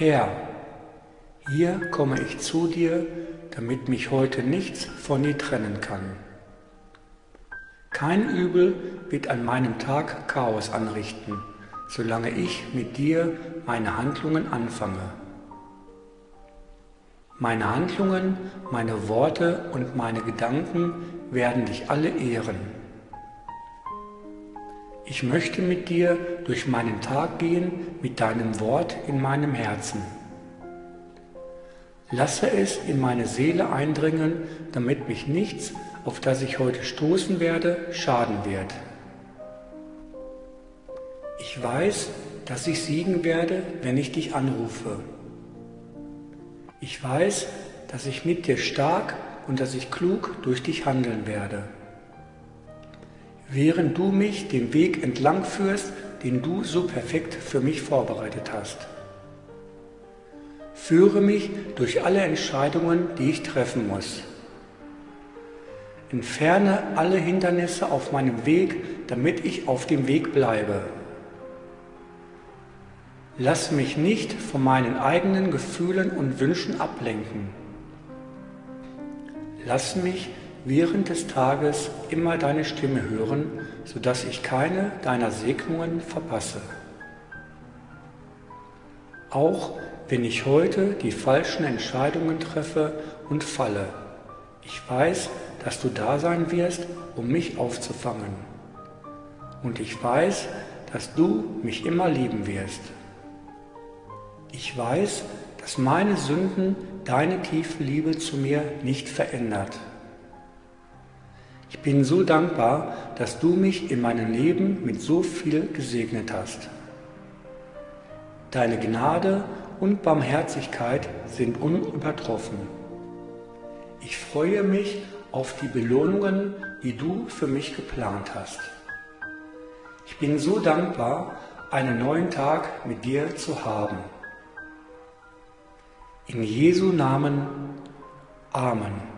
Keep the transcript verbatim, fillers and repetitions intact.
Herr, hier komme ich zu dir, damit mich heute nichts von dir trennen kann. Kein Übel wird an meinem Tag Chaos anrichten, solange ich mit dir meine Handlungen anfange. Meine Handlungen, meine Worte und meine Gedanken werden dich alle ehren. Ich möchte mit dir durch meinen Tag gehen mit deinem Wort in meinem Herzen. Lasse es in meine Seele eindringen, damit mich nichts, auf das ich heute stoßen werde, schaden wird. Ich weiß, dass ich siegen werde, wenn ich dich anrufe. Ich weiß, dass ich mit dir stark und dass ich klug durch dich handeln werde. Während du mich den Weg entlang führst, den du so perfekt für mich vorbereitet hast. Führe mich durch alle Entscheidungen, die ich treffen muss. Entferne alle Hindernisse auf meinem Weg, damit ich auf dem Weg bleibe. Lass mich nicht von meinen eigenen Gefühlen und Wünschen ablenken. Lass mich während des Tages immer deine Stimme hören, sodass ich keine deiner Segnungen verpasse. Auch wenn ich heute die falschen Entscheidungen treffe und falle, ich weiß, dass du da sein wirst, um mich aufzufangen. Und ich weiß, dass du mich immer lieben wirst. Ich weiß, dass meine Sünden deine tiefe Liebe zu mir nicht verändert. Ich bin so dankbar, dass du mich in meinem Leben mit so viel gesegnet hast. Deine Gnade und Barmherzigkeit sind unübertroffen. Ich freue mich auf die Belohnungen, die du für mich geplant hast. Ich bin so dankbar, einen neuen Tag mit dir zu haben. In Jesu Namen. Amen.